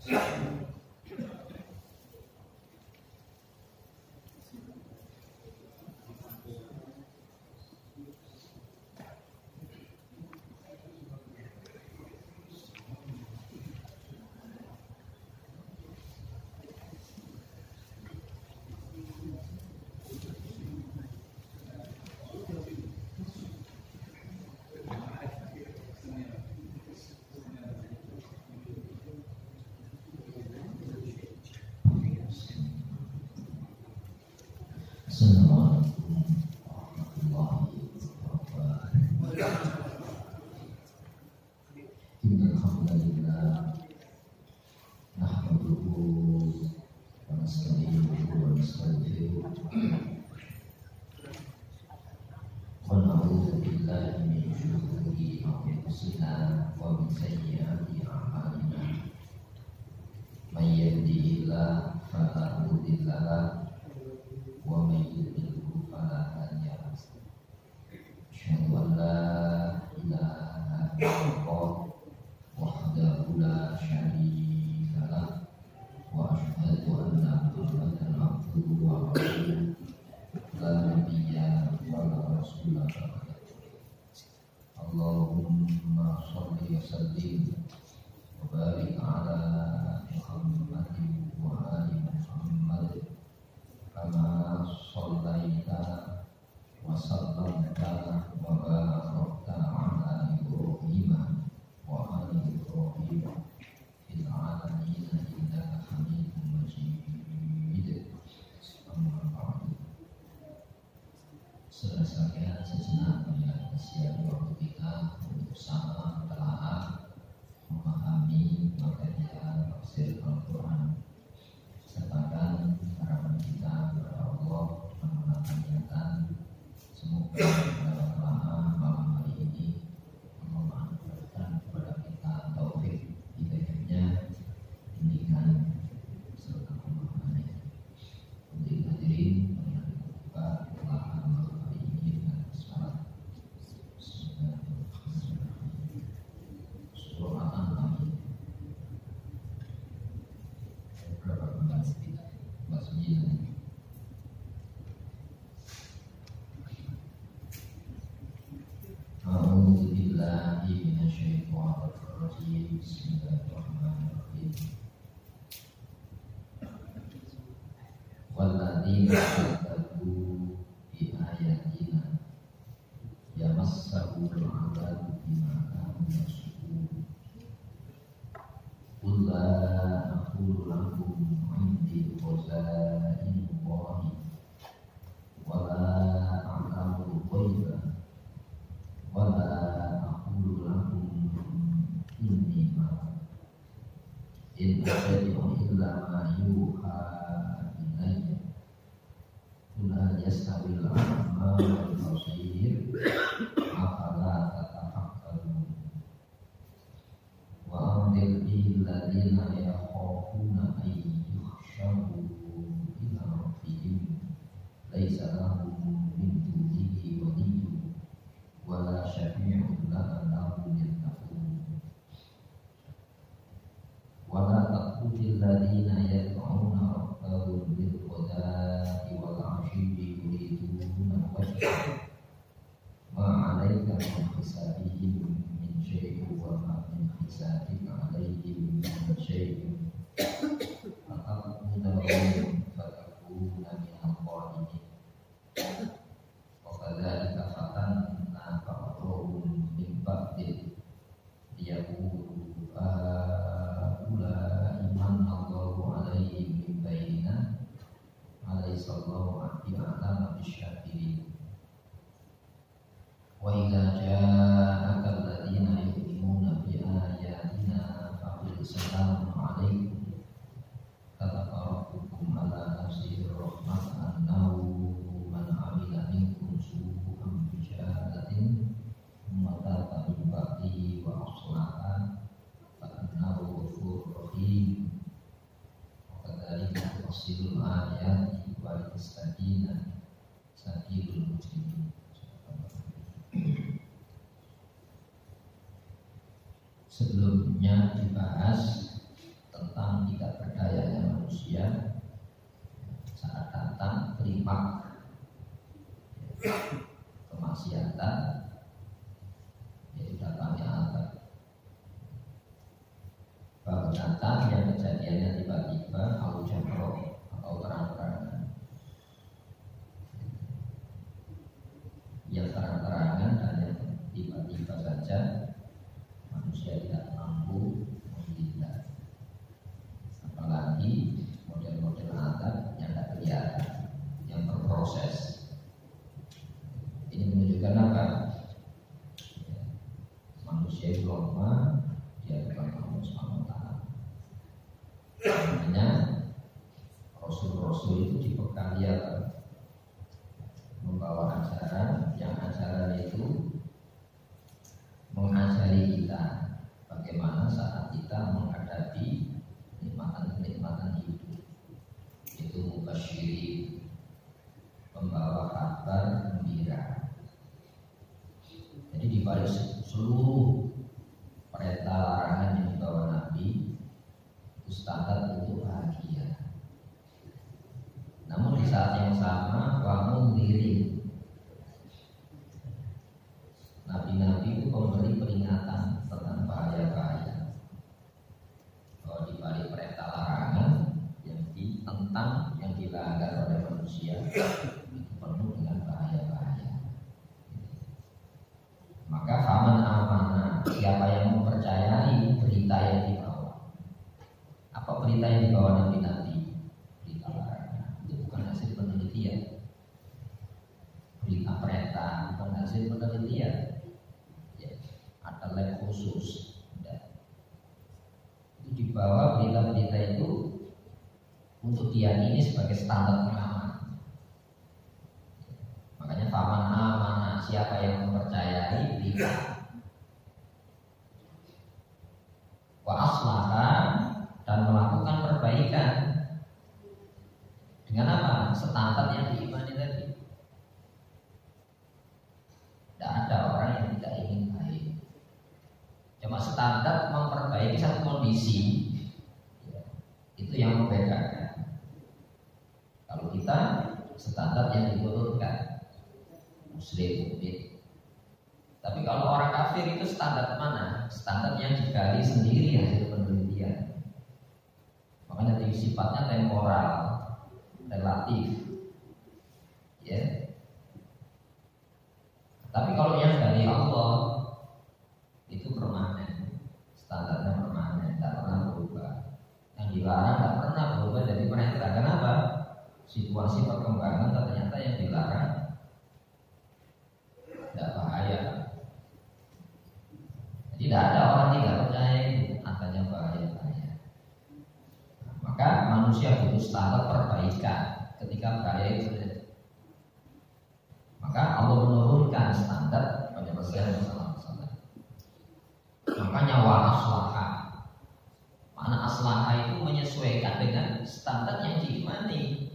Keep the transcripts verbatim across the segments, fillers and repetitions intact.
Sebelumnya dibahas tentang kemaksiatan, yaitu datangnya azab. Bagatan yang kejadiannya tiba-tiba, au jamro atau terang-terangan, yang terang-terangan dan yang tiba-tiba saja manusia tidak mampu menghindar. Apalagi model-model azab yang tidak kelihatan, yang berproses. Ini menunjukkan apa? Manusia itu lemah, dia bukan Allah subhanahu wa taala. Makanya Rasul-Rasul itu dibekali apa? Membawa ajaran, yang ajaran itu mengajari kita bagaimana saat kita menghadapi kenikmatan-kenikmatan hidup. Itu mubasyiri, pembawa kabar gembira. Jadi di balik seluruh perintah larangan yang dibawa Nabi, itu standar untuk bahagia. Namun di saat yang sama, kamu diri Nabi-Nabi itu memberi peringatan tentang bahaya-bahaya. Bahwa di balik perintah larangan yang ditentang, yang dilanggar oleh manusia, itu penuh dengan bahaya-bahaya. Maka faman amanah, siapa yang mempercayai berita yang dibawa. Apa berita yang dibawa Nabi-Nabi? Berita larangan. Itu bukan hasil penelitian. Berita perintah bukan hasil penelitian. Ya, ada lab khusus. Ya. Itu dibawa berita-berita itu untuk diyakini sebagai standar pengaman. Makanya faman amanah, siapa yang mempercayai berita wa aslaha, dan melakukan perbaikan dengan apa? Standar yang diimani tadi. Tidak ada orang yang tidak ingin baik. Cuma standar memperbaiki satu kondisi, ya, itu yang membedakan. Kalau kita standar yang diturunkan Muslim mukmin. Tapi kalau orang kafir itu standar mana? Standar yang digali sendiri hasil penelitian. Makanya itu sifatnya temporal, relatif. Ya. Tapi kalau yang dari Allah itu permanen, standarnya permanen, tidak pernah berubah. Yang dilarang tidak pernah berubah dari perintah. Kenapa? Situasi perkembangan ternyata yang dilarang tidak bahaya. Jadi tidak ada orang tidak percaya itu adanya bahaya-bahaya. Maka manusia butuh standar perbaikan ketika bahaya itu terjadi. Maka Allah menurunkan standar penyelesaian masalah-masalah. Makanya wa aslaha. Makna aslaha itu menyesuaikan dengan standar yang diimani.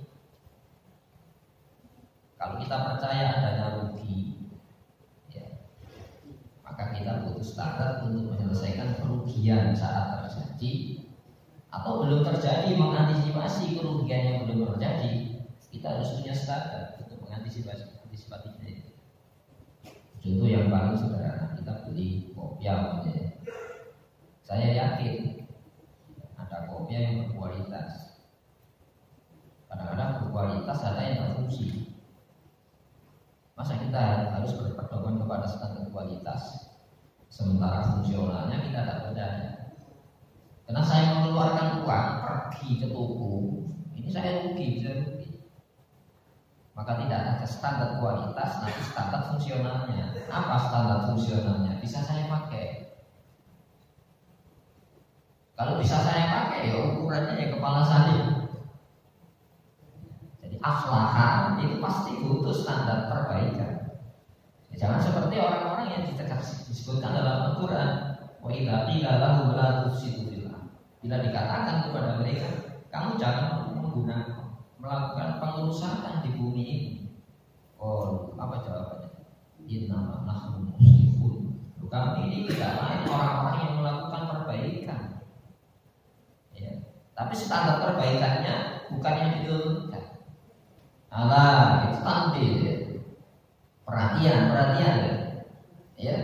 Kalau kita percaya adanya rugi, ya, maka kita butuh standar untuk menyelesaikan kerugian saat terjadi atau belum terjadi, mengantisipasi kerugian yang belum terjadi. Kita harus punya standar untuk mengantisipasi antisipasinya. Contoh yang paling sederhana, kita beli kopiah, ya. Saya yakin ada kopiah yang berkualitas. Kadang-kadang berkualitas, ada yang berfungsi. Masa kita harus berpedoman kepada standar kualitas, sementara fungsionalnya kita tidak percaya. Karena saya mengeluarkan uang pergi ke toko, ini saya rugi, saya rugi. Maka tidak ada standar kualitas, nanti standar fungsionalnya. Apa standar fungsionalnya? Bisa saya pakai. Kalau bisa saya pakai, ya ukurannya ya kepala saya. Jadi aslahan itu pasti butuh standar perbaikan. Ya, jangan seperti orang-orang yang disebutkan dalam Al-Quran. Wa idza qila lahum la tufsidu fil ardh. Bila dikatakan kepada mereka, kamu jangan menggunakan melakukan pengerusakan di bumi ini. Oh, apa jawabannya? Innama nahnu muslihun. Kami ini tidak lain orang-orang yang melakukan perbaikan. Ya. Tapi standar perbaikannya bukan yang diturunkan. Alah, itu tampil. Ya. perhatian, perhatian ya. Ya.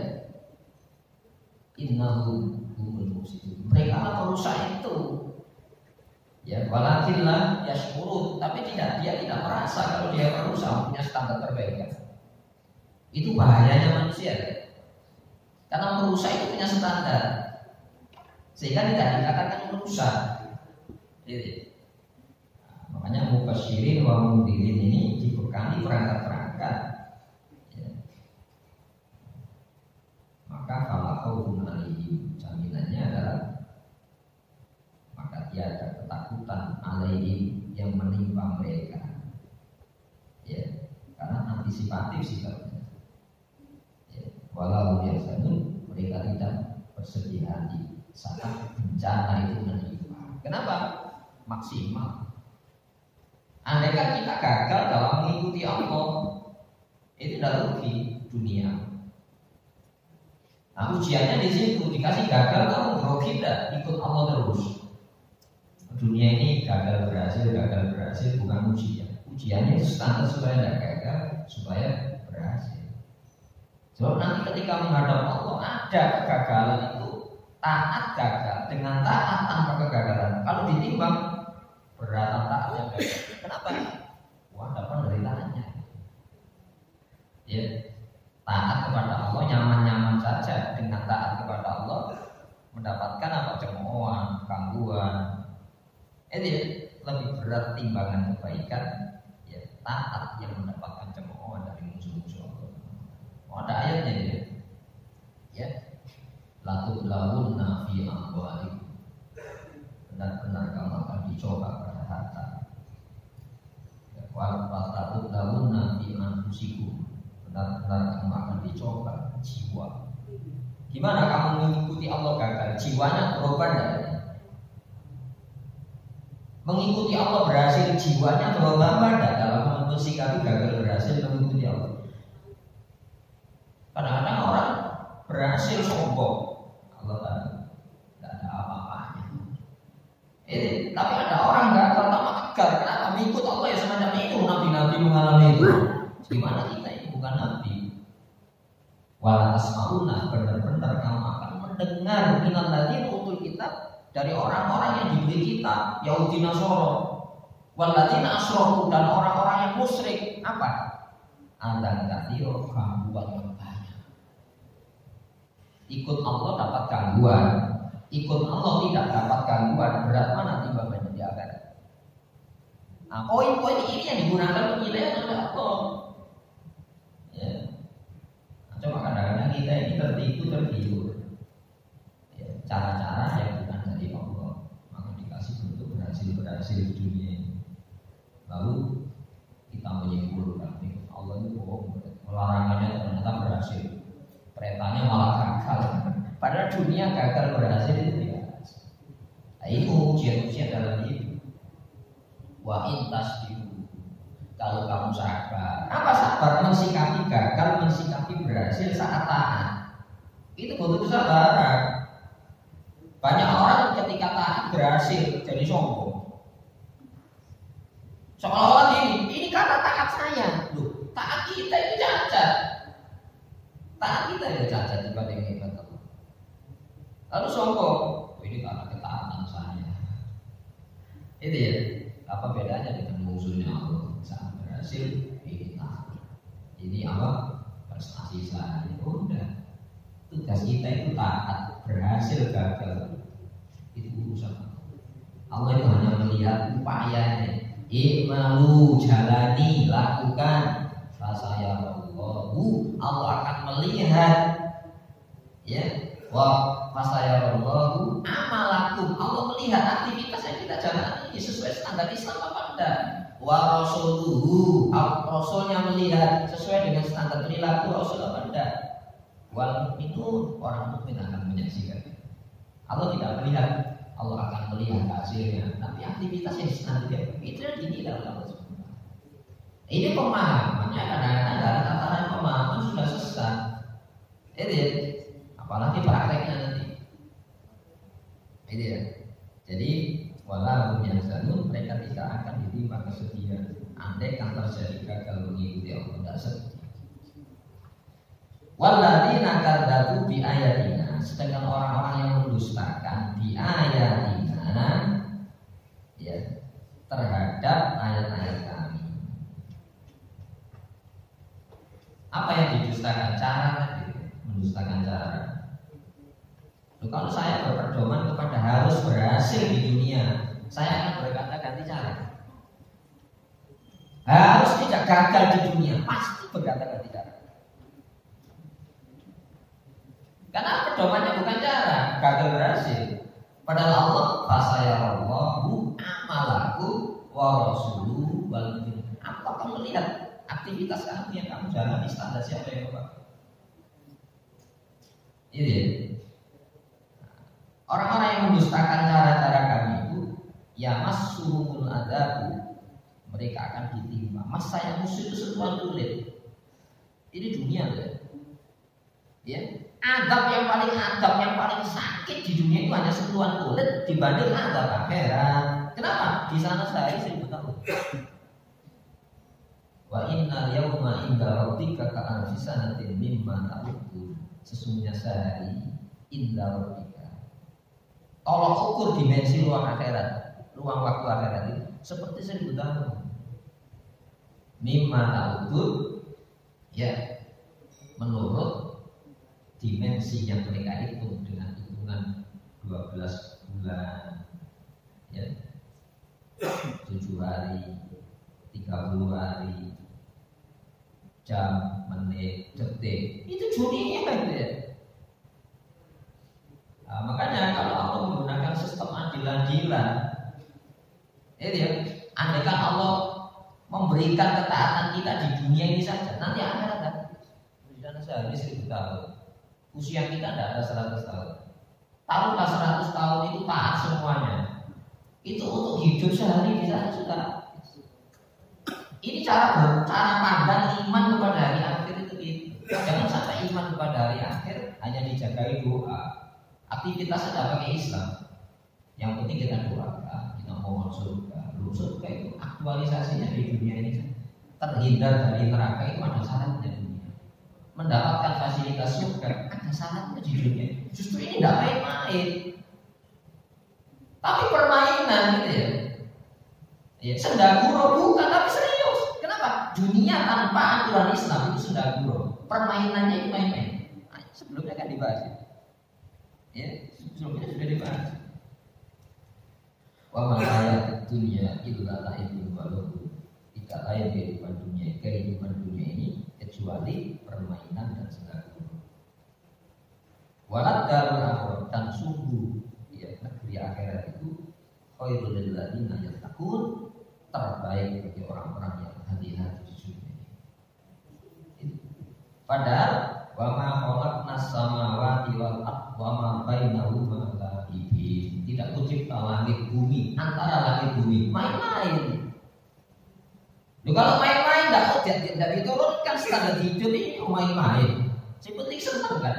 Innahum humul mufsidun. Mereka lah perusak itu. Ya, walakinlah yashkurun, tapi tidak dia tidak merasa kalau dia perusak punya standar perbaikan. Itu bahayanya manusia. Karena perusak itu punya standar. Sehingga tidak dikatakan merusak. Jadi, nah, makanya mubasyirin wa mundhirin ini dibekali perangkat-perangkat. Ya. Maka fala khaufun 'alaihim, jaminannya adalah maka tiada ketakutan 'alaihim yang menimpa mereka. Ya, karena antisipatif sifatnya. Ya, walau yahzanun, mereka tidak bersedih hati saat bencana itu menimpa. Kenapa? Maksimal. Andaikan kita gagal dalam mengikuti Allah, itu tidak rugi dunia. Nah, ujiannya di situ, dikasih gagal kamu grogi tidak ikut Allah terus. Dunia ini gagal berhasil, gagal berhasil bukan ujian. Ujiannya itu standar supaya tidak gagal, supaya berhasil. Sebab nanti ketika menghadap Allah ada kegagalan itu, taat gagal dengan taat tanpa kegagalan. Kalau ditimbang berat taatnya gagal. Kenapa? Wah, dapat dari taatnya. Ya, taat kepada Allah nyaman-nyaman saja. Dengan taat kepada Allah mendapatkan apa? Cemoohan, gangguan. Itu ya, lebih berat timbangan kebaikan. Ya, taat yang mendapatkan cemoohan dari musuh-musuh Allah. Oh, ada ayatnya ya. Ya. Latuk lawunna fi amwalikum, benar-benar kamu akan dicoba pada harta. Wal latuk lawunna fi anfusikum, benar-benar kamu akan dicoba jiwa. Gimana kamu mengikuti Allah gagal, jiwanya berubah tidak? Mengikuti Allah berhasil, jiwanya berubah tidak dalam mensikapi gagal berhasil mengikuti Allah? Kadang-kadang orang berhasil sombong. Allah tahu, tidak ada apa-apanya. Ini, tapi ada orang nggak pertama tegar, kenapa mengikut Allah ya semacam itu? Nabi-nabi mengalami itu. Gimana kita ini bukan nabi? Wala tasma'una, benar-benar kamu akan mendengar minal ladzina utul kitab, dari orang-orang yang diberi kitab, Yahudi Nasoro, wal ladzina asyraku, dan orang-orang yang musyrik. Apa? Adzan katsira, gangguan yang banyak. Ikut Allah dapat gangguan, ikut Allah tidak dapat gangguan. Berat mana timbangannya di akhirat? Nah, poin-poin ini yang digunakan penilaian oleh Allah. Ya. Nah, cuma kadang-kadang kita ini tertipu tergiur. Ya, cara-cara yang bukan dari Allah, maka dikasih bentuk berhasil-berhasil di dunia ini. Lalu kita menyimpulkan Allah itu bohong, larangannya ternyata berhasil. Perintahnya malah gagal. Padahal dunia gagal berhasil itu biasa. Nah, ini ujian-ujian dalam hidup. Wa intas diu. Kalau kamu sabar, apa sabar? Mensikapi gagal, mensikapi berhasil saat taat. Itu butuh kesabaran. Banyak orang ketika taat berhasil jadi sombong. Seolah-olah ini, ini karena taat saya. Loh, taat kita itu cacat. Taat kita ya cacat dibanding hebat Allah. Lalu sombong, oh, ini karena ketaatan saya. Itu ya, apa bedanya dengan musuhnya Allah? Saat berhasil, ini taat. Ini apa? Prestasi saya. Oh, udah. Tugas kita itu taat, berhasil gagal. Itu urusan Allah. Itu hanya melihat upayanya. I'malu, jalani, lakukan. Fasayara Allahu, Allah akan melihat, ya, wa fasayarallahu amalakum, Allah melihat aktivitas yang kita jalani sesuai standar Islam apa enggak. Wa rasuluhu, Rasulnya melihat sesuai dengan standar perilaku Rasul apa enggak. Wal mukminun, orang mukmin akan menyaksikan. Allah tidak melihat, Allah akan melihat hasilnya, tapi aktivitas yang nanti itu yang dinilai oleh Allah. Ini pemahamannya kadang-kadang dari tataran pemahaman sudah sesat. Ini ya, apalagi prakteknya nanti. Ini ya. Jadi walau yahzanun, mereka tidak akan ditimpa kesedihan. Andai kan terjadi gagal mengikuti Allah, tidak sedih. Walladzina kadzdzabu bi ayatina, sedangkan orang-orang yang mendustakan bi ayatina ya terhadap ayat-ayat kami. Apa yang didustakan? Cara mendustakan cara. Loh, kalau saya berpedoman kepada harus berhasil di dunia, saya akan berkata ganti cara. Harus tidak gagal di dunia, pasti berkata ganti cara. Karena pedomannya bukan cara gagal berhasil. Padahal Allah fasayarallahu amalaku wa rasuluhu wal mu'minin. Aku akan melihat aktivitas kamu yang kamu jalani, standar siapa yang Bapak. Ini orang-orang yang mendustakan cara-cara kami itu ya masumul adabu, mereka akan ditimpa. Mas saya musuh itu sentuhan kulit. Ini dunia ya. Ya, adab yang paling adab yang paling sakit di dunia itu hanya sentuhan kulit dibanding adab akhirat. Kenapa? Di sana sehari seribu tahun. Wa innal yawma inda rabbika ka'alfi sanatin mimma ta'udun. Sesungguhnya sehari inda rabbika, tolok ukur dimensi ruang akhirat, ruang waktu akhirat itu seperti seribu tahun. Mimma ta'udun ya, menurut dimensi yang mereka hitung dengan hitungan dua belas bulan ya, tujuh hari, tiga puluh hari, jam, menit, detik, itu dunia gitu ya. Nah, makanya kalau Allah menggunakan sistem adil-adilan, itu ya, andaikan Allah memberikan ketaatan kita di dunia ini saja, nanti akhirat kan di sana sehari seribu tahun. Usia kita tidak ada seratus tahun. Taruhlah seratus tahun itu taat semuanya. Itu untuk hidup sehari di sana sudah. Ini cara cara pandang iman kepada hari akhir itu gitu. Jangan sampai iman kepada hari akhir hanya dijagai doa. Aktivitasnya tidak pakai Islam. Yang penting kita doakan, kita mohon surga. Belum surga itu aktualisasinya di dunia ini terhindar dari neraka itu ada syaratnya dunia. Mendapatkan fasilitas surga ada syaratnya di dunia. Justru ini tidak main-main. Tapi permainan gitu ya. Ya, sendaguro bukan, tapi serius. Kenapa? Dunia tanpa aturan Islam itu sendaguro. Permainannya itu main-main. Nah, sebelumnya kan dibahas. Ya, sebelumnya sudah dibahas. Wa ma hayat dunya illa la'ibun wa lahu. Tidak lain kehidupan dunia, kehidupan dunia ini kecuali permainan dan sendaguro. Walad darul akhirah, dan sungguh ya, negeri akhirat itu khairul lil ladzina yattaqun, terbaik bagi orang-orang yang hati-hati di dunia ini. Padahal wa ma khalaqnas samawati wal ardh wa ma bainahuma la'ibin. Tidak kucipta langit bumi, antara langit bumi main-main. Loh, kalau main-main enggak tidak diturunkan standar hidup ini main-main. Seperti senang kan?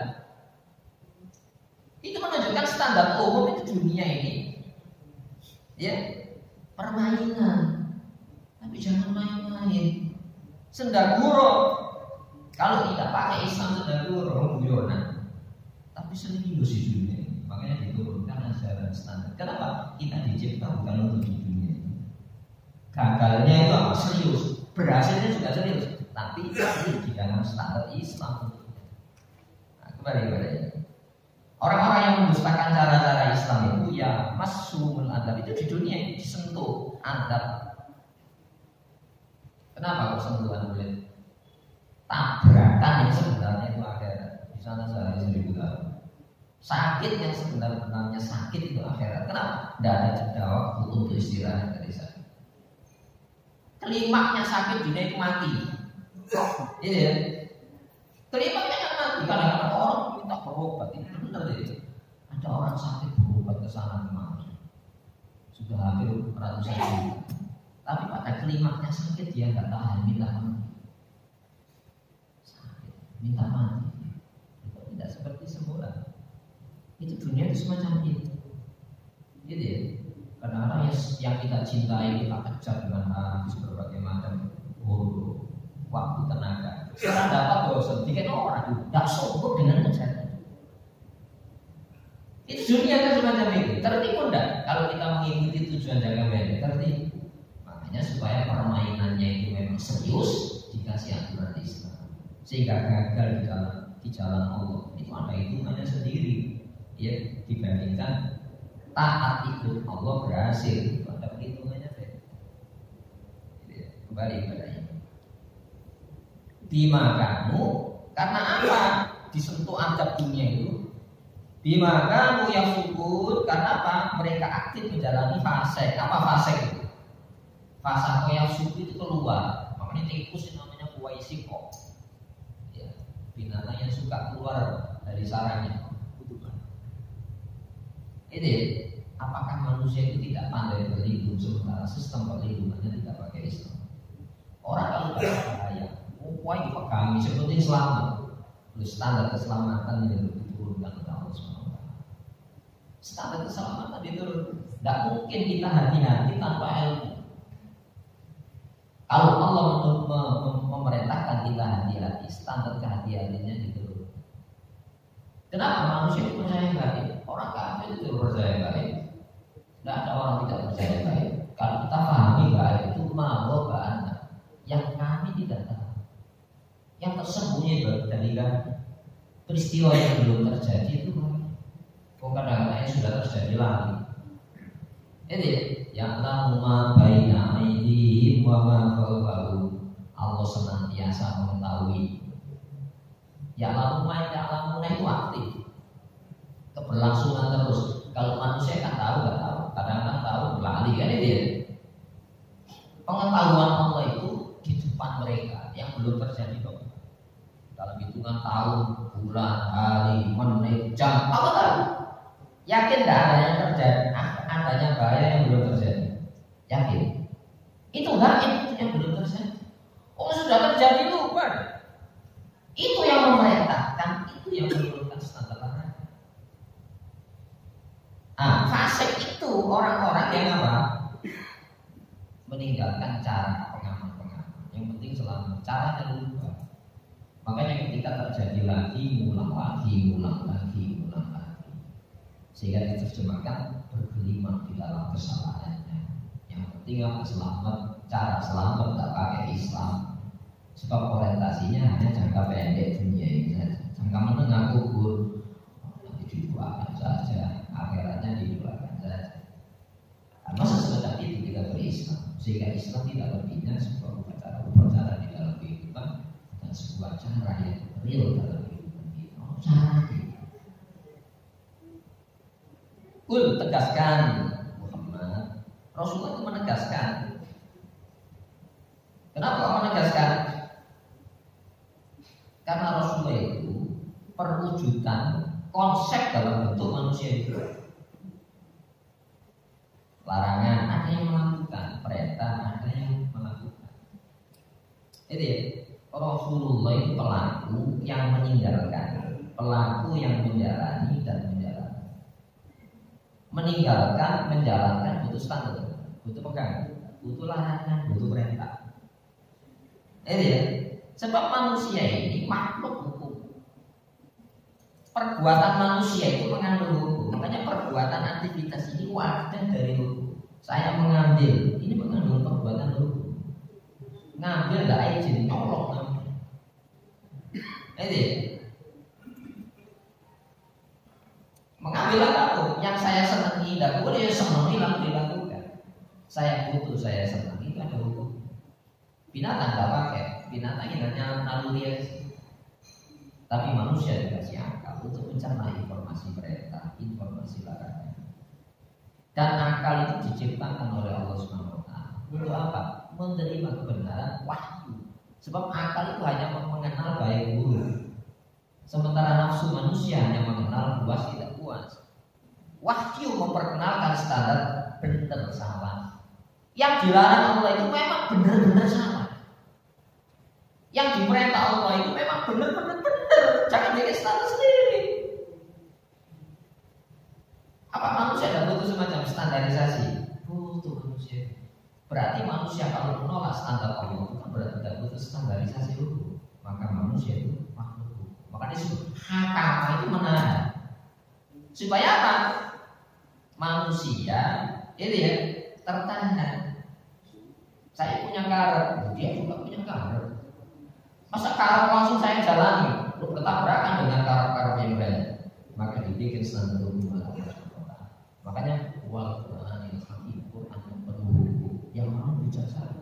Itu menunjukkan standar umum itu dunia ini. Ya, permainan. Tapi jangan main-main. Sendaguro. Kalau tidak pakai Islam sendaguro, guyonan. Tapi serius di dunia ini. Makanya diturunkan ajaran standar. Kenapa? Kita dicipta bukan untuk di dunia ini. Gagalnya itu apa? Serius. Berhasilnya juga serius. Tapi di dalam standar Islam. Nah, kembali kepada ini. Orang-orang yang mendustakan cara-cara Islam itu ya masumul adab, itu di dunia ini disentuh adab. Kenapa kok sentuhan kulit? Tabrakan yang sebenarnya itu akhirat. Di sana sehari seribu tahun. Sakit yang sebenarnya sakit itu akhirat. Kenapa? Tidak ada jeda waktu untuk istirahat dari sakit. Klimaknya sakit dunia itu mati. Iya ya. Klimaknya kan mati. Kadang-kadang orang minta berobat, ini benar ya. Ada orang sakit berobat ke sana kemari, sudah hampir ratusan juta. Tapi pada klimaknya sakit dia nggak tahan, minta mati. Sakit, minta mati. Itu tidak seperti semula. Itu dunia itu semacam itu. Gitu ya. Kadang-kadang yang kita cintai kita kejar dengan habis berbagai macam waktu, tenaga. Sekarang dapat bosan, bikin orang tidak sombong dengan kejahatan. Itu dunia kan semacam itu. Tertipu enggak? Kalau kita mengikuti tujuan jangka pendek, tertipu. Makanya supaya permainannya itu memang serius, dikasih aturan Islam, sehingga gagal di jalan di jalan Allah. Itu ada hitungannya sendiri, ya, dibandingkan taat ikut Allah berhasil. Itu ada perhitungannya beda. Kembali pada ini. Bima kamu, karena apa? Disentuh adab dunia itu. Bima kamu yang syukur, karena apa? Mereka aktif menjalani fase. Apa fase itu? Fase yang syukur itu keluar. Makanya tikus yang namanya Kuwaisiko, ya, binatang yang suka keluar dari sarangnya. Ini, apakah manusia itu tidak pandai berlindung sementara sistem perlindungannya tidak pakai Islam? Orang kalau tidak bahaya, wah itu kami seperti selamat. Standar keselamatan yang diturunkan oleh Allah subhanahu wa taala. Standar keselamatan itu tidak mungkin kita hati-hati tanpa ilmu. Kalau Allah mem- mem- memerintahkan kita hati-hati, standar kehati-hatiannya diturunkan. Kenapa manusia itu percaya baik? Orang kafir itu percaya baik. Tidak ada orang tidak percaya baik. Kalau kita pahami baik itu mau baik, yang kami tidak tahu, yang tersembunyi dari kami, peristiwa yang belum terjadi itu kadang-kadang sudah terjadi lagi. Ini yang lama baina aidihim wa ma khalfahum. Allah senantiasa mengetahui. Ya lama ya lama itu aktif, keberlangsungan terus. Kalau manusia kan tahu nggak tahu, kadang-kadang tahu berlari kan ini dia. Pengetahuan Allah itu di depan mereka yang belum terjadi kok. Dalam hitungan tahun, bulan, hari, menit, jam, apa tahu? Yakin tidak ada yang terjadi, adanya bahaya yang belum terjadi? Yakin? Itu gaib yang belum terjadi. Oh sudah terjadi lupa. Itu yang memerintahkan, itu yang menurunkan standar larangan. Ah, fasik itu orang-orang yang apa? Meninggalkan cara pengaman-pengaman. Yang penting selamat, caranya lupa. Makanya ketika terjadi lagi, ngulang lagi, ngulang lagi, ngulang lagi, sehingga diterjemahkan bergelimang di dalam kesalahannya. Yang penting apa? Selamat, cara selamat tak pakai Islam. Sebab orientasinya hanya jangka pendek dunia ini saja. Jangka menengah kubur, nanti didoakan saja, akhiratnya didoakan saja. Masa semacam itu kita berislam, sehingga Islam tidak berbina sebuah upacara-upacara di dalam kehidupan dan sebuah cara yang real dalam kehidupan kita. Oh, cara kita. Kul tegaskan Muhammad. Rasulullah itu menegaskan. Kenapa menegaskan? Karena Rasulullah itu perwujudan konsep dalam bentuk manusia itu. Larangan ada yang melakukan, perintah ada yang melakukan. Jadi Rasulullah itu pelaku yang meninggalkan, pelaku yang menjalani dan menjalankan. Meninggalkan, menjalankan butuh standar, butuh pegang, butuh larangan, butuh perintah. Jadi ya, sebab manusia ini makhluk hukum. Perbuatan manusia itu mengandung hukum. Makanya perbuatan aktivitas ini wadah dari hukum. Saya mengambil, ini mengandung perbuatan hukum. Ngambil gak izin, nyolok ngambil. Jadi mengambil apapun yang saya senangi, tidak boleh senangi lalu dilakukan. Saya butuh, saya senangi, itu ada hukum. Binatang tidak pakai, binatang ini hanya naluri aja. Tapi manusia dikasih akal untuk mencerna informasi perintah, informasi larangan. Dan akal itu diciptakan oleh Allah subhanahu wa taala. Untuk apa? Menerima kebenaran wahyu. Sebab akal itu hanya mengenal baik buruk. Sementara nafsu manusia hanya mengenal puas tidak puas. Wahyu memperkenalkan standar benar salah. Yang dilarang Allah itu memang benar-benar salah. Yang diperintah Allah itu memang benar-benar benar. Jangan bikin standar sendiri. Apa manusia ada butuh semacam standarisasi? Butuh manusia. Berarti manusia kalau menolak standar Allah itu kan berarti tidak butuh standarisasi hukum. maka manusia itu makhluk. Maka disebut hakama itu menahan. Supaya apa? Manusia itu ya tertahan. Saya punya karet, dia juga punya karet. Masa karet langsung saya jalani, lu bertabrakan dengan karet-karet yang lain. Maka dibikin senandung. Makanya wal Qur'anil Hakim, Quran yang penuh yang mau bijaksana.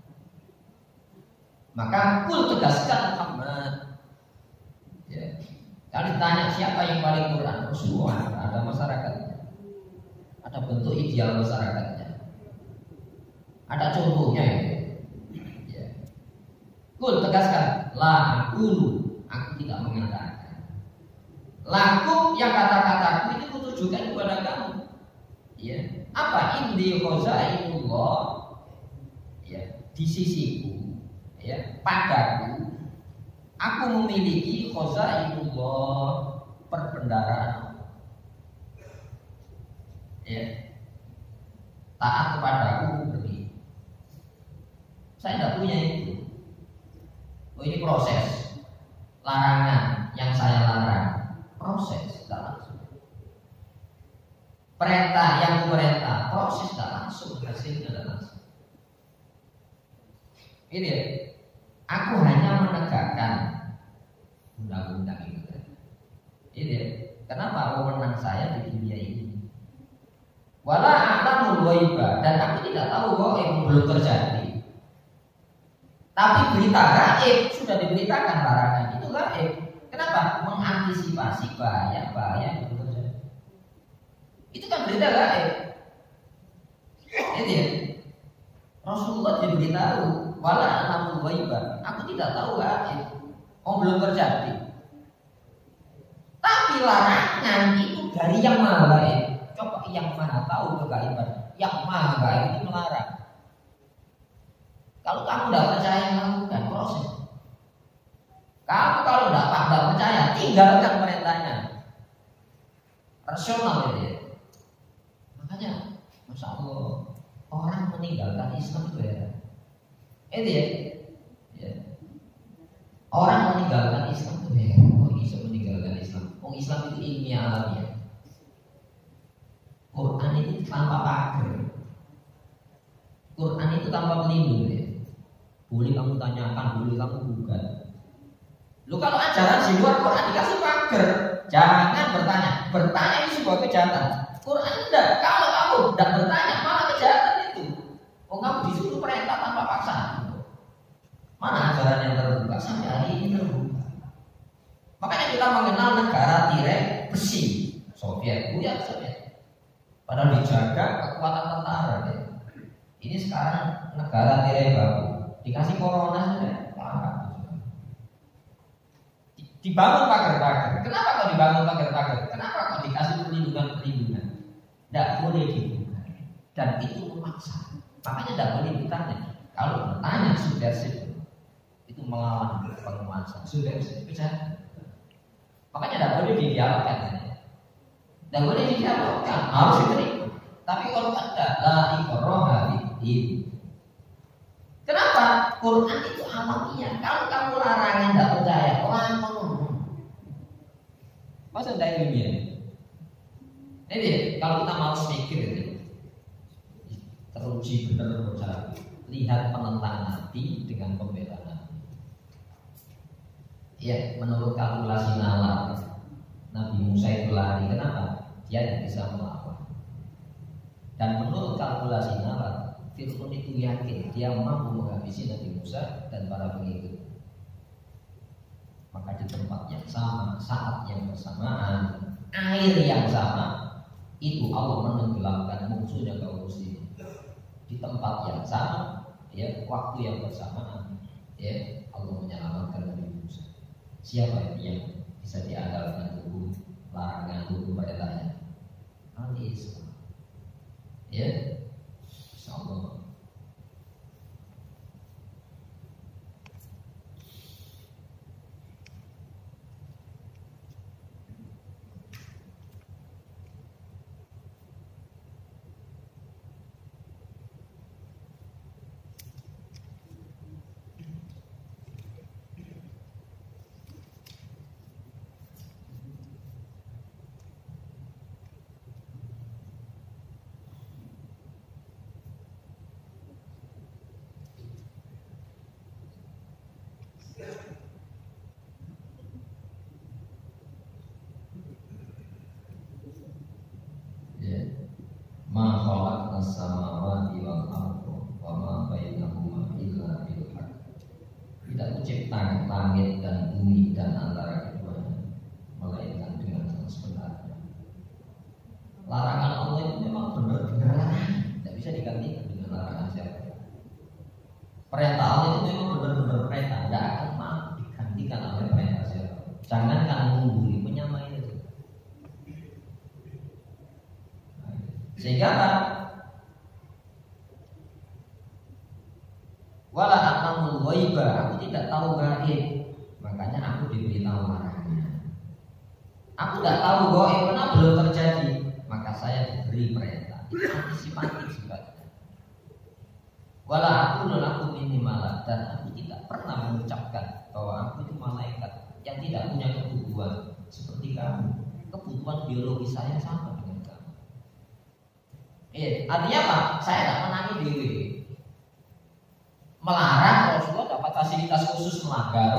Maka kul tegaskan Muhammad. Ya. Kalau ditanya siapa yang paling Quran, semua ada masyarakatnya, ada bentuk ideal masyarakatnya, ada contohnya itu. Ya. Kul tegaskan, la aqulu, aku tidak mengatakan. Lakum yang kata-kataku itu kutujukan kepada kamu. Ya, apa indi khazainullah, ya, di sisiku, ya, padaku aku memiliki khazainullah, perbendaharaan, ya, taat kepadaku beri. Saya tidak punya itu. Oh, ini proses larangan yang saya larang, proses tidak langsung. Perintah yang perintah, proses tidak langsung, hasilnya tidak langsung. Ini ya, aku hanya menegakkan undang-undang itu. Ini ya, kenapa wewenang saya di dunia ini? Wala a'lamul ghaiba, dan aku tidak tahu bahwa yang belum terjadi. Tapi berita gaib sudah diberitakan larangan itu gaib. Kenapa? Mengantisipasi bahaya-bahaya yang belum terjadi. Itu kan berita gaib. Ini ya. Rasulullah diberitahu, wala a'lamul ghaiba, aku tidak tahu gaib. Oh, belum terjadi. Tapi larangan itu dari yang maha gaib. Coba yang maha tahu kegaiban, yang maha gaib itu melarang. Kalau kamu tidak percaya, lakukan proses. Kamu kalau tidak percaya, tinggalkan perintahnya. Rasional ya. Makanya, masya Allah, orang meninggalkan Islam itu ya. Itu ya. Ya. Orang meninggalkan Islam itu ya. Oh, bisa meninggalkan Islam. Oh, Islam itu ilmiah alamiah. Quran itu tanpa pagar. Quran itu tanpa pelindung ya. Boleh kamu tanyakan, boleh kamu gugat. Lu kalau ajaran di luar Quran dikasih pagar, jangan bertanya. Bertanya itu sebuah kejahatan. Quran tidak. Kalau kamu tidak bertanya, malah kejahatan itu. Oh, kamu disuruh perintah tanpa paksaan. Mana ajaran yang terbuka? Sampai hari ini terbuka. Makanya kita mengenal negara tirai besi, Soviet, Buya Soviet. Padahal dijaga kekuatan tentara. Ya. Ini sekarang negara tirai baru. Dikasih corona sudah parah. Dibangun pagar-pagar. Kenapa kok dibangun pagar-pagar? Kenapa kok dikasih perlindungan-perlindungan? Tidak boleh dibuka. Dan itu memaksa. Makanya tidak boleh ditanya. Kalau bertanya subversif, itu melawan penguasa. Subversif bisa. Makanya tidak boleh didialogkan. Tidak boleh didialogkan. Harus diterima. Tapi kalau tidak, la ikraha fid-din. Kenapa? Quran itu alamiah. Kalau kamu larangan tidak percaya, orang ngomong. Masa tidak ilmiah? Jadi kalau kita mau mikir itu teruji benar percaya. Lihat penentang Nabi dengan pembela Nabi. Ya, menurut kalkulasi nalar, Nabi Musa itu lari. Kenapa? Dia tidak bisa melawan. Dan menurut kalkulasi nalar, Fir'aun itu yakin dia mampu menghabisi Nabi Musa dan para pengikut. Maka di tempat yang sama, saat yang bersamaan, air yang sama, itu Allah menenggelamkan musuhnya kaum muslimin. Di tempat yang sama, ya, waktu yang bersamaan, ya, Allah menyelamatkan Nabi Musa. Siapa yang bisa diandalkan hukum larangan hukum perintahnya? Al-Islam. Ya. Insyaallah. Ya, ma khalaqna samawati wal arda wa ma bainahuma illa bil haqq. Tidak kuciptakan langit dan bumi dan antara keduanya melainkan dengan yang sebenarnya. Larangan Allah itu memang benar-benar larangan, tidak bisa digantikan dengan larangan siapa. Perintah Allah itu memang benar-benar perintah, tidak akan mau digantikan oleh perintah siapa. Jangankan mengungguli, menyamai itu. Sehingga wala a'lamul ghaiba, aku tidak tahu gaib, makanya aku diberitahu larangan. Aku tidak tahu gaib karena belum terjadi, maka saya diberi perintah. Itu antisipatif sifatnya. Wala aku lakum ini malah, dan aku tidak pernah mengucapkan bahwa aku itu malaikat yang tidak punya kebutuhan seperti kamu. Kebutuhan biologi saya sama dengan kamu. Eh, artinya apa? Saya tidak menangi dewi. Melarang Rasulullah dapat fasilitas khusus melanggar.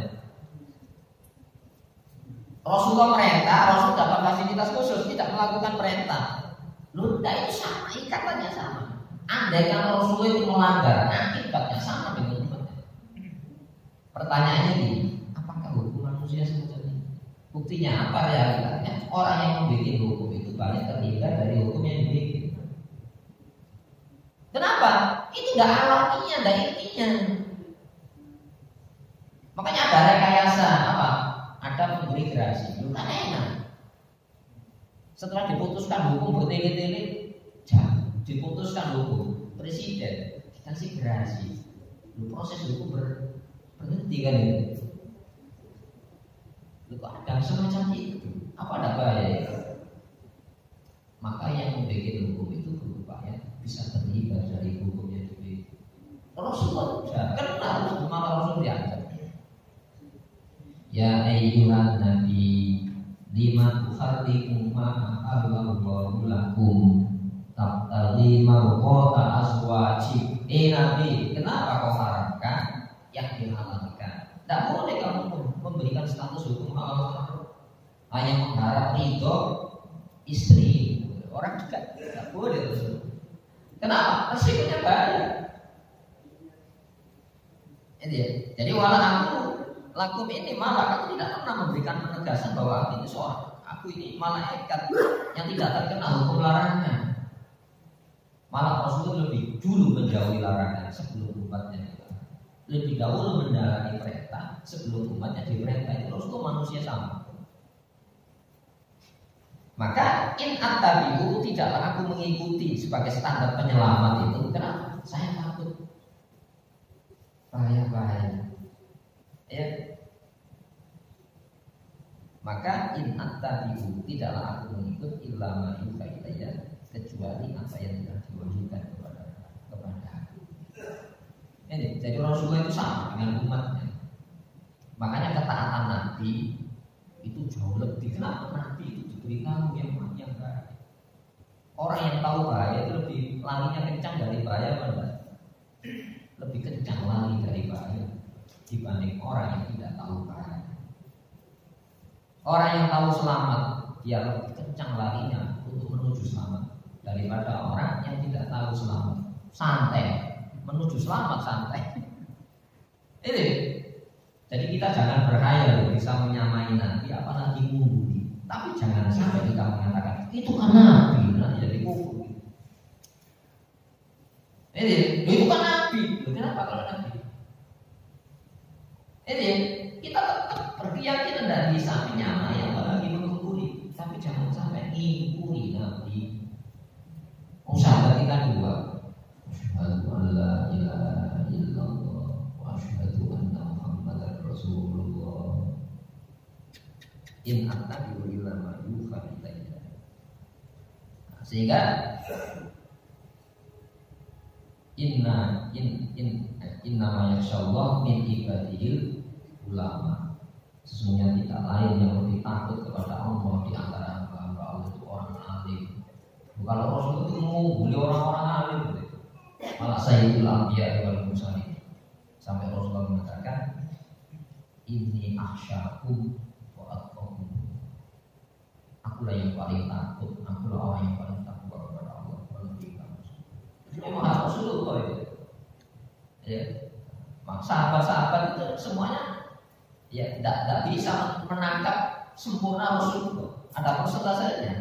Rasulullah perintah, Rasul dapat fasilitas khusus tidak melakukan perintah. Lu itu sama, ikatannya sama. Andai kan Rasulullah itu melanggar, akibatnya sama dengan umatnya. Pertanyaannya ini, apakah hukum manusia seperti ini? Buktinya apa realitasnya? Orang yang membuat hukum itu banyak terhindar dari hukum yang dibikin. Kenapa? Ini tidak alaminya, tidak intinya. Makanya ada rekayasa apa? Ada memberi gerasi. Itu kan enak. Setelah diputuskan hukum bertele-tele, jangan diputuskan hukum presiden dikasih gerasi. Proses hukum ber, berhenti kan itu. Lalu ada semacam itu. Apa ada bahaya? Maka yang membuat hukum itu berupaya bisa terhindar dari hukum yang dibuat. Rasulullah kan harus malah Rasul diangkat. Ya ayyuhan nabi lima tuharrimu ma ahallallahu lakum tabtaghi marqata azwajik. Eh Nabi, kenapa kau haramkan yang dihalalkan? Tidak boleh kamu memberikan status hukum halal hanya mengharap ridho istri orang dekat. Tidak boleh Rasul. Kenapa? Resikonya bahaya. Ini jadi wala aku lakum ini malah aku tidak pernah memberikan penegasan bahwa aku ini seorang, aku ini malaikat yang tidak terkena hukum larangan. Malah Rasulullah lebih dulu menjauhi larangan sebelum umatnya dilarang. Lebih dahulu mendalami perintah sebelum umatnya diperintah. Itu Rasulullah manusia sama. Maka in attabi'u, tidaklah aku mengikuti sebagai standar penyelamat itu. Kenapa? Saya takut bahaya-bahaya. Ya. Maka in attabi'u, tidaklah aku mengikut illa ma yuha ilayya, kecuali apa yang telah diwahyukan kepada kepada aku. Ini jadi Rasulullah itu sama dengan umatnya. Makanya ketaatan Nabi itu jauh lebih. Kenapa Nabi itu diberitahu yang yang baik? Orang yang tahu bahaya itu lebih larinya kencang dari bahaya, benar? Lebih kencang lari dari bahaya dibanding orang yang tidak tahu bahaya. Orang yang tahu selamat, dia lebih kencang larinya untuk menuju selamat daripada orang yang tidak tahu selamat. Santai menuju selamat, santai. Ini jadi kita jangan berhayal bisa menyamai Nabi, apalagi mengungguli. Tapi jangan sampai kita mengatakan itu kan Nabi, nanti jadi kufur. Ini itu kan Nabi, kenapa kalau Nabi? Ini kita tetap berkeyakinan dan bisa menyamai apalagi mengungguli. Tapi jangan sampai ngikuti Nabi. Usaha kita dua. Asyhadu an la ilaha illallah wa asyhadu anna Muhammadar Rasulullah. In attabi'u illa ma yuha ilayya. Sehingga inna in in inna ma yasyallah min ibadil ulama. Sesungguhnya tidak lain yang lebih takut kepada Allah di antara hamba-hamba Allah itu orang alim. Kalau Rasul itu mengungguli orang-orang alim, malah Sayyidul Anbiya wal Mursalin. Sampai Rasulullah mengatakan Inni akhsyakum wa atqakum. Akulah yang paling takut, akulah orang yang paling takut kepada Allah. Ini Muhammad Rasulullah itu. Ya. Sahabat-sahabat itu semuanya ya tidak tidak bisa menangkap sempurna Rasulullah. Ada persentasenya.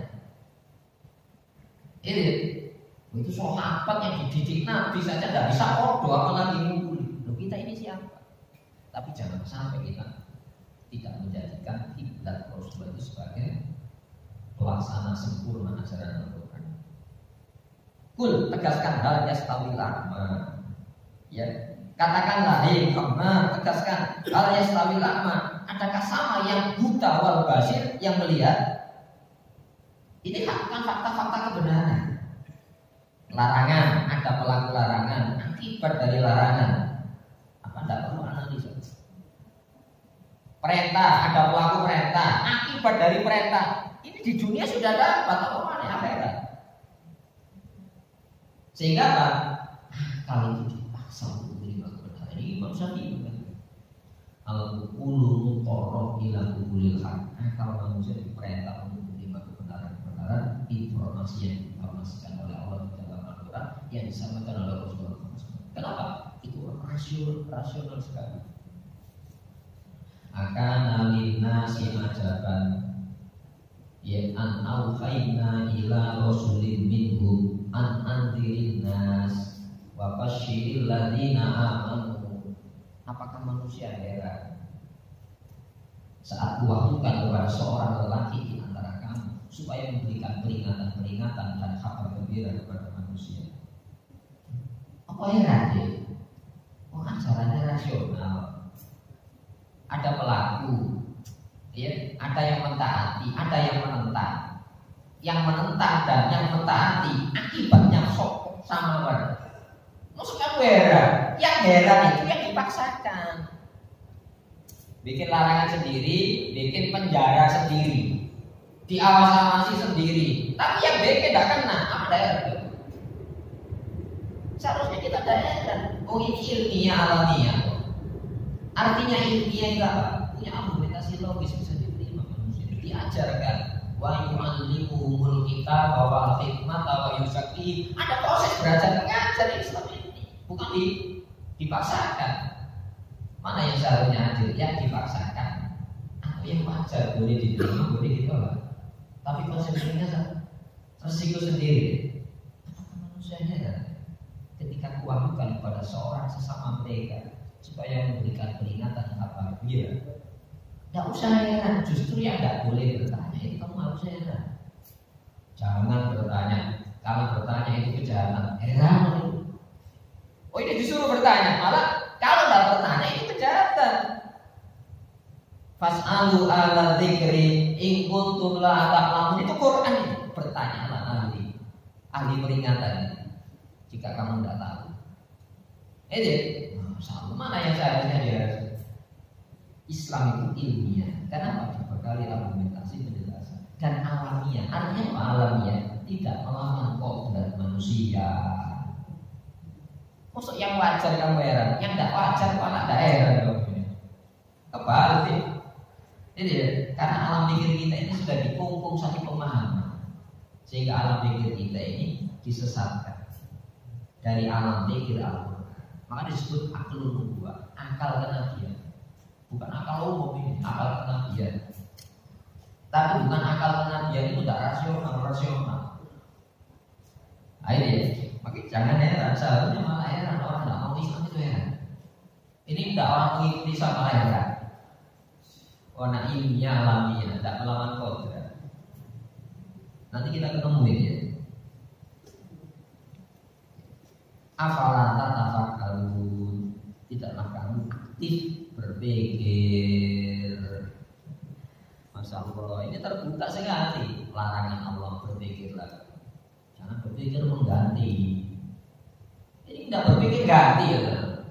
Ini itu sahabat yang dididik Nabi saja tidak bisa kodoh apalagi ngukuli. Loh, kita ini siapa? Tapi jangan sampai kita tidak menjadikan kiblat Rasulullah itu sebagai pelaksana sempurna ajaran Al-Quran. Kul, tegaskan hal yastawil a'ma. Ya, katakanlah hei Muhammad, tegaskan hal yastawil a'ma. Adakah sama yang buta wal basir yang melihat? Ini kan fakta-fakta kebenaran. Larangan, ada pelaku larangan, akibat dari larangan. Apa tidak perlu analisa? Perintah, ada pelaku perintah, akibat dari perintah. Ini di dunia sudah dapat, apa mana akhirat? Sehingga apa? Kalau itu dipaksa untuk menerima kebenaran, ini Imam Syafi'i. Al-qulu mutorok ila qulil haq. Kalau manusia diperintah untuk menerima kebenaran-kebenaran, informasi yang diinformasikan oleh Allah di dalam Al-Quran yang disampaikan oleh Rasulullah. Kenapa? Itu rasional, rasional sekali. Akan alinasi ajaban ya an auhayna ila rasulin minhum an andirin nas wa basyiril ladina amanu. Apakah manusia heran saat kuwahyukan kepada seorang lelaki di antara kamu supaya memberikan peringatan-peringatan dan kabar gembira kepada manusia? Apa heran deh? Oh, ajarannya rasional. Ada pelaku, ya, ada yang mentaati, ada yang menentang. Yang menentang dan yang mentaati akibatnya sok sama warga. Maksudnya heran, yang heran itu yang dipaksakan. Bikin larangan sendiri, bikin penjara sendiri, diawas-awasi sendiri. Tapi yang bikin tidak kena, apa daerah itu? Seharusnya kita daerah. Oh, ini ilmiah alamiah. Artinya ilmiah itu apa? Punya argumentasi logis bisa diterima manusia. Diajarkan. Wa yu'allimuhumul kitab wa al-hikmah wa yuzakki. Ada proses belajar mengajar Islam ini, bukan di, dipaksakan. Mana yang seharusnya adil? Yang dipaksakan atau yang wajar boleh diterima, boleh ditolak. Tapi konsekuensinya resiko sendiri. Apakah manusia heran ketika kuwahyukan kepada seorang sesama mereka supaya memberikan peringatan kabar gembira? Tidak usah heran, justru yang tidak boleh bertanya itu kamu harus heran. Jangan bertanya, kalau bertanya itu kejahatan. Heran. Oh, ini disuruh bertanya, malah kalau tidak bertanya itu kejahatan. Fas'alu ala dzikri in kuntum la ta'lamun. Itu Quran ini. Bertanyalah ahli, ahli peringatan jika kamu tidak tahu. Ini sama mana yang seharusnya dia? Islam itu ilmiah. Kenapa? Dibekali argumentasi penjelasan dan alamiah. Artinya apa alamiah? Tidak melawan kodrat manusia. Maksud yang wajar kamu heran, yang tidak wajar malah tidak heran dong. Kebalik sih. Jadi ya, karena alam pikir kita ini sudah dikungkung satu pemahaman, sehingga alam pikir kita ini disesatkan dari alam pikir Al-Quran. Maka disebut akal nubuwah, akal kenabian. Bukan akal umum ini, akal kenabian. Tapi bukan akal kenabian itu tidak rasional, rasional. Ayo ya, makanya jangan heran, seharusnya malah heran orang tidak mau Islam itu heran. Ini tidak orang mengikuti sama heran. Warna ilmiah alamiah, tidak melawan kodrat. Nanti kita ketemu ya. Afala tatafakkarun, tidaklah kamu aktif berpikir. Masya Allah, ini terbuka sekali larangan Allah berpikirlah. Jangan berpikir mengganti. Ini tidak berpikir ganti ya.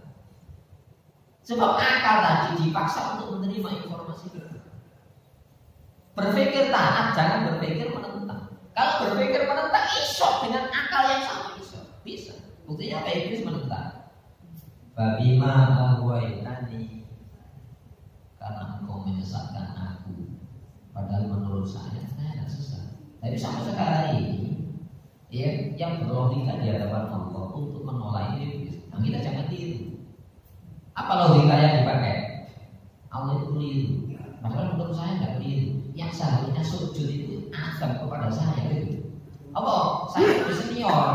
Sebab akal tadi dipaksa untuk menerima informasi berbeda. Berpikir taat, jangan berpikir menentang. Kalau berpikir menentang, isok dengan akal yang sama isok. Bisa. Buktinya apa? Iblis menentang. Babima ahwaitani karena engkau menyesatkan aku. Padahal menurut saya saya tidak sesat. Tapi sampai sekarang ini, ya, yang berlogika di hadapan Allah untuk menolak iblis, nah kita jangan tiru. Apa logika yang dipakai? Allah itu keliru. Padahal menurut saya tidak keliru. Yang seharusnya sujud itu Adam kepada saya gitu. Apa? Saya lebih senior.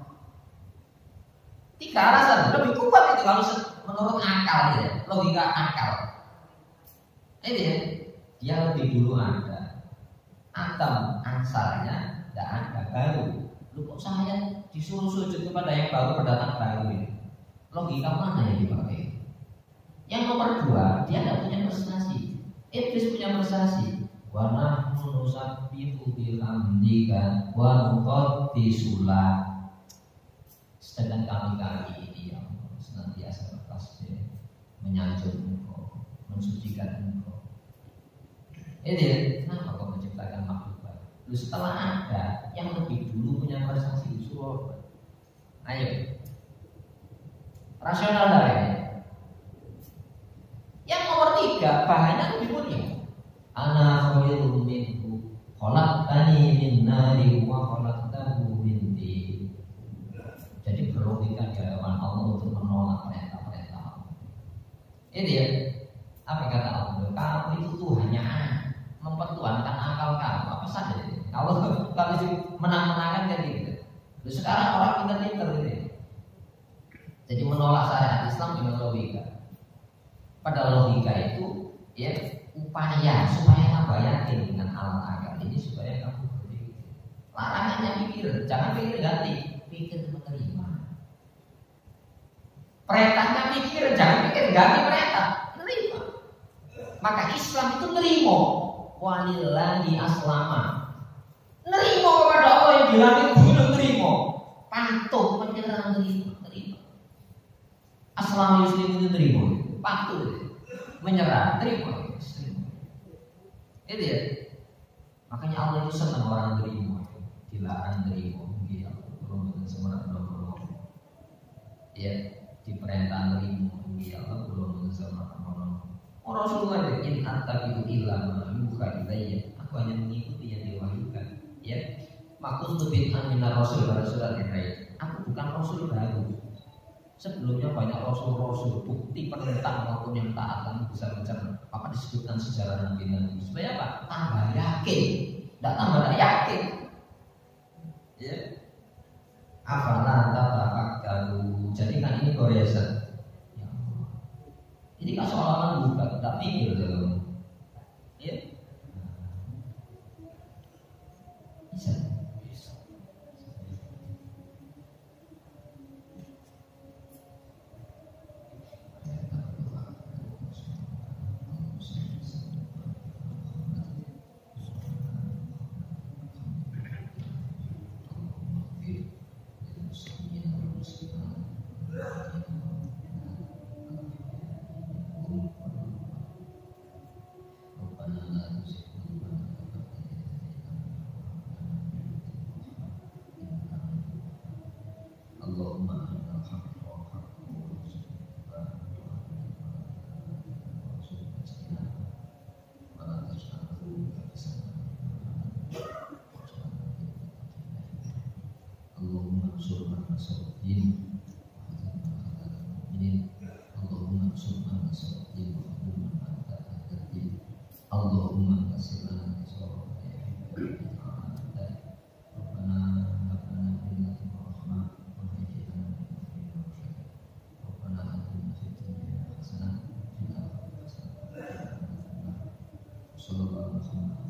Tiga alasan lebih kuat itu kalau menurut akal ya, logika akal. Ini ya, dia lebih dulu ada. Adam asalnya tidak ada baru. Lu kok saya disuruh sujud kepada yang baru berdatang baru ini? Logika mana yang dipakai? Yang nomor dua, dia tidak punya prestasi. Iblis punya prestasi. Wa nahnu nusabbihu bihamdika wa nuqaddisu lak. Sedangkan kami kali ini yang senantiasa bertasbih, menyanjung engkau, mensucikan engkau. Ini kenapa kau menciptakan makhluk baru? Lu setelah ada yang lebih dulu punya prestasi disuruh. Ayo, rasional dari ini. Yang nomor tiga, bahannya lebih mulia. Ana khairun minhu, khalaqtani min nari wa khalaqtahu min tin. Jadi berlogika di hadapan Allah untuk menolak perintah-perintah Allah. Ini ya, apa kata Allah? Kamu itu Tuhannya mempertuhankan akal kamu, apa saja ini? Kalau kalau menang-menangan kan gitu. Terus sekarang orang pintar-pintar gitu. Jadi menolak syariat Islam dengan logika. Pada logika itu ya upaya supaya tambah yakin dengan alat akal ini supaya kamu berpikir. Larangannya pikir, jangan pikir ganti, pikir menerima. Perintahnya pikir, jangan pikir ganti perintah, menerima. Maka Islam itu nerimo, walillahi aslama. Nerimo kepada Allah yang di langit bumi, nerimo. Patuh menyerah, nerima, nerima. Aslama muslim itu nerimo, patuh menyerah, nerima. Itu ya. Makanya Allah itu senang orang nerimo, dilarang nerimo, dia belum betul semangat belum belum. Ya, diperintah nerimo, dia belum betul semangat belum. Orang Rasulullah in attabi'u illa ma yuha ilayya. Aku hanya mengikuti yang diwahyukan. Ya, makun lebih aminah Rasul pada surat yang lain. Aku bukan Rasul baru. Sebelumnya banyak Rasul-Rasul bukti penentang maupun yang taat kami bisa mencerna. Apa disebutkan sejarah Nabi Nabi? Supaya apa? Tambah yakin. Tidak tambah yakin. Ya. Afala tatafakkaru. Jadi kan ini goresan. Ini kan seolah-olah bukan, tak pikir dalam, ya, bisa, bisa. Sallallahu alaihi wasallam.